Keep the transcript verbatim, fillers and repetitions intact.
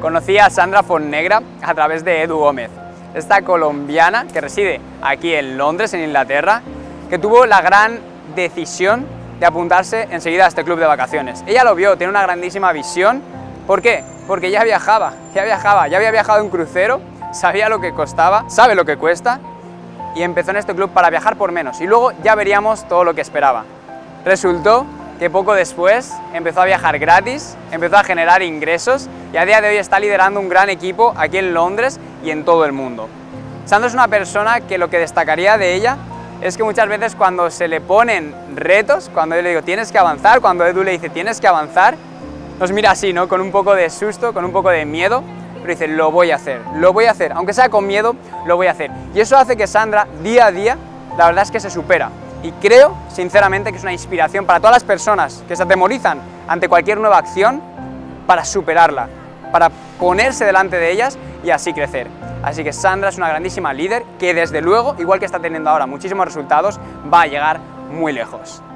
Conocí a Sandra Fonnegra a través de Edu Gómez, esta colombiana que reside aquí en Londres, en Inglaterra, que tuvo la gran decisión de apuntarse enseguida a este club de vacaciones. Ella lo vio, tiene una grandísima visión. ¿Por qué? Porque ya viajaba, ya viajaba, ya había viajado en crucero, sabía lo que costaba, sabe lo que cuesta y empezó en este club para viajar por menos y luego ya veríamos todo lo que esperaba. Resultó que poco después empezó a viajar gratis, empezó a generar ingresos y a día de hoy está liderando un gran equipo aquí en Londres y en todo el mundo. Sandra es una persona que lo que destacaría de ella es que muchas veces cuando se le ponen retos, cuando yo le digo tienes que avanzar, cuando Edu le dice tienes que avanzar, nos mira así, ¿no? Con un poco de susto, con un poco de miedo, pero dice lo voy a hacer, lo voy a hacer, aunque sea con miedo, lo voy a hacer. Y eso hace que Sandra día a día, la verdad es que se supera. Y creo, sinceramente, que es una inspiración para todas las personas que se atemorizan ante cualquier nueva acción para superarla, para ponerse delante de ellas y así crecer. Así que Sandra es una grandísima líder que desde luego, igual que está teniendo ahora muchísimos resultados, va a llegar muy lejos.